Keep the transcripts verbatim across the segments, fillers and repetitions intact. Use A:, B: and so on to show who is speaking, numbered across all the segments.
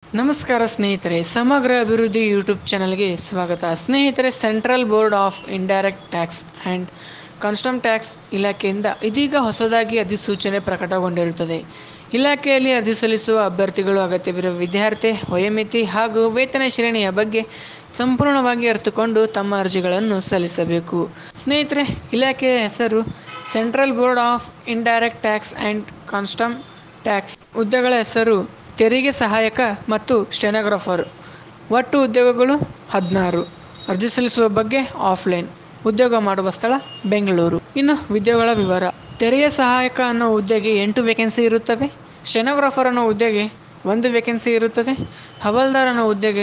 A: ನಮಸ್ಕಾರ ಸ್ನೇಹಿತರೆ, ಸಮಗ್ರ ಅಭಿವೃದ್ಧಿ ಯೂಟ್ಯೂಬ್ ಚಾನಲ್ಗೆ ಸ್ವಾಗತ. ಸ್ನೇಹಿತರೆ, central board of indirect tax and custom tax ಇಲಾಖೆಯಿಂದ ಇದೀಗ ಹೊಸದಾಗಿ ಅಧಿಸೂಚನೆ ಪ್ರಕಟಗೊಂಡಿರುತ್ತದೆ. ಇಲಾಖೆಯಲ್ಲಿ ಅರ್ಜಿ ಸಲ್ಲಿಸುವ ಅಭ್ಯರ್ಥಿಗಳು ಅಗತ್ಯವಿರುವ ವಿದ್ಯಾರ್ಥಿ ವಯೋಮಿತಿ ಹಾಗೂ ವೇತನ ಶ್ರೇಣಿಯ ಬಗ್ಗೆ ಸಂಪೂರ್ಣವಾಗಿ ಅರಿತುಕೊಂಡು ತಮ್ಮ ಅರ್ಜಿಗಳನ್ನು ಸಲ್ಲಿಸಬೇಕು. ಸ್ನೇಹಿತರೆ, ಇಲಾಖೆಯ ಹೆಸರು central board of indirect tax and custom tax. ಹುದ್ದೆಗಳ ಹೆಸರು ತೆರಿಗೆ ಸಹಾಯಕ ಮತ್ತು ಸ್ಟೆನೋಗ್ರಾಫರ್. ಒಟ್ಟು ಉದ್ಯೋಗಗಳು ಹದಿನಾರು. ಅರ್ಜಿ ಸಲ್ಲಿಸುವ ಬಗ್ಗೆ ಆಫ್ಲೈನ್. ಉದ್ಯೋಗ ಮಾಡುವ ಸ್ಥಳ ಬೆಂಗಳೂರು. ಇನ್ನು ಉದ್ಯೋಗಗಳ ವಿವರ: ತೆರಿಗೆ ಸಹಾಯಕ ಅನ್ನೋ ಹುದ್ದೆಗೆ ಎಂಟು ವೇಕೆನ್ಸಿ ಇರುತ್ತವೆ. ಸ್ಟೆನೋಗ್ರಾಫರ್ ಅನ್ನೋ ಹುದ್ದೆಗೆ ಒಂದು ವೇಕೆನ್ಸಿ ಇರುತ್ತದೆ. ಹವಾಲ್ದಾರ್ ಅನ್ನೋ ಹುದ್ದೆಗೆ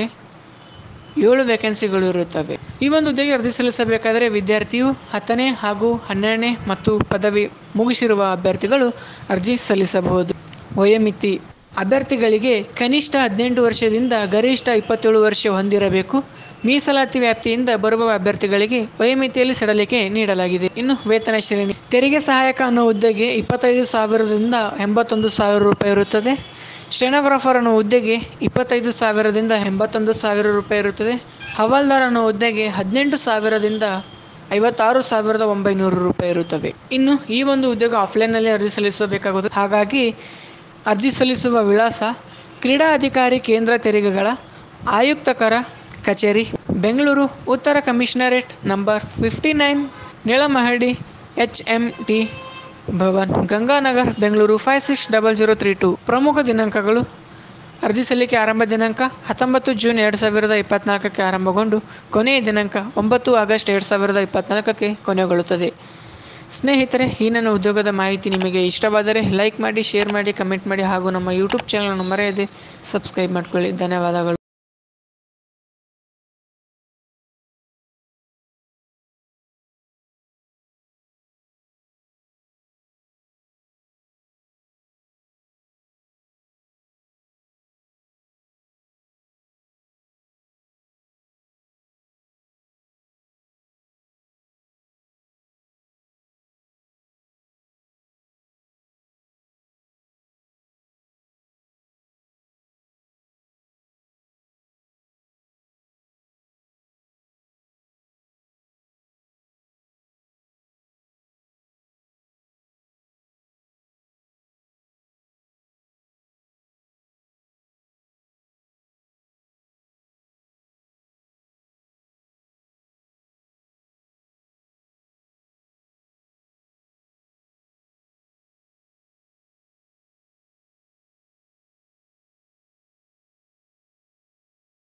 A: ಏಳು ವೇಕೆನ್ಸಿಗಳು ಇರುತ್ತವೆ. ಈ ಒಂದು ಹುದ್ದೆಗೆ ಅರ್ಜಿ ಸಲ್ಲಿಸಬೇಕಾದರೆ ವಿದ್ಯಾರ್ಥಿಯು ಹತ್ತನೇ ಹಾಗೂ ಹನ್ನೆರಡನೇ ಮತ್ತು ಪದವಿ ಮುಗಿಸಿರುವ ಅಭ್ಯರ್ಥಿಗಳು ಅರ್ಜಿ ಸಲ್ಲಿಸಬಹುದು. ವಯೋಮಿತಿ: ಅಭ್ಯರ್ಥಿಗಳಿಗೆ ಕನಿಷ್ಠ ಹದಿನೆಂಟು ವರ್ಷದಿಂದ ಗರಿಷ್ಠ ಇಪ್ಪತ್ತೇಳು ವರ್ಷ ಹೊಂದಿರಬೇಕು. ಮೀಸಲಾತಿ ವ್ಯಾಪ್ತಿಯಿಂದ ಬರುವ ಅಭ್ಯರ್ಥಿಗಳಿಗೆ ವಯೋಮಿತಿಯಲ್ಲಿ ಸಡಿಲಿಕೆ ನೀಡಲಾಗಿದೆ. ಇನ್ನು ವೇತನ ಶ್ರೇಣಿ: ತೆರಿಗೆ ಸಹಾಯಕ ಅನ್ನೋ ಹುದ್ದೆಗೆ ಇಪ್ಪತ್ತೈದು ಸಾವಿರದಿಂದ ಎಂಬತ್ತೊಂದು ಸಾವಿರ ರೂಪಾಯಿ ಇರುತ್ತದೆ. ಸ್ಟೆನೋಗ್ರಾಫರ್ ಅನ್ನೋ ಹುದ್ದೆಗೆ ಇಪ್ಪತ್ತೈದು ಸಾವಿರದಿಂದ ಎಂಬತ್ತೊಂದು ಸಾವಿರ ರೂಪಾಯಿ ಇರುತ್ತದೆ. ಹವಾಲ್ದಾರ್ ಅನ್ನೋ ಹುದ್ದೆಗೆ ಹದಿನೆಂಟು ಸಾವಿರದಿಂದ ಐವತ್ತಾರು ಸಾವಿರದ ಒಂಬೈನೂರು ರೂಪಾಯಿ ಇರುತ್ತವೆ. ಇನ್ನು ಈ ಒಂದು ಉದ್ಯೋಗ ಆಫ್ಲೈನ್ನಲ್ಲಿ ಅರ್ಜಿ ಸಲ್ಲಿಸಬೇಕಾಗುತ್ತದೆ. ಹಾಗಾಗಿ ಅರ್ಜಿ ಸಲ್ಲಿಸುವ ವಿಳಾಸ: ಕ್ರೀಡಾ ಅಧಿಕಾರಿ, ಕೇಂದ್ರ ತೆರಿಗೆಗಳ ಆಯುಕ್ತರ ಕಚೇರಿ, ಬೆಂಗಳೂರು, ಉತ್ತರ ಕಮಿಷನರೇಟ್ ನಂಬರ್ ಫಿಫ್ಟಿ ನೈನ್, ನೀಳಮಹಡಿ, H M T Bhavan, Ganganagar, Bengaluru five six double zero three two. ಪ್ರಮುಖ ದಿನಾಂಕಗಳು: ಅರ್ಜಿ ಸಲ್ಲಿಕೆ ಆರಂಭ ದಿನಾಂಕ ಹತ್ತೊಂಬತ್ತು ಜೂನ್ ಎರಡು ಸಾವಿರದ ಇಪ್ಪತ್ತ್ನಾಲ್ಕಕ್ಕೆ ಆರಂಭಗೊಂಡು ಕೊನೆಯ ದಿನಾಂಕ ಒಂಬತ್ತು ಆಗಸ್ಟ್ ಎರಡು ಸಾವಿರದ ಇಪ್ಪತ್ತ್ನಾಲ್ಕಕ್ಕೆ ಕೊನೆಗೊಳ್ಳುತ್ತದೆ. ಸ್ನೇಹಿತರೆ, ಈ ನನ್ನ ಉದ್ಯೋಗದ ಮಾಹಿತಿ ನಿಮಗೆ ಇಷ್ಟವಾದರೆ ಲೈಕ್ ಮಾಡಿ, ಶೇರ್ ಮಾಡಿ, ಕಮೆಂಟ್ ಮಾಡಿ ಹಾಗೂ ನಮ್ಮ ಯೂಟ್ಯೂಬ್ ಚಾನಲನ್ನು ಮರೆಯದೆ ಸಬ್ಸ್ಕ್ರೈಬ್ ಮಾಡಿಕೊಳ್ಳಿ. ಧನ್ಯವಾದಗಳು.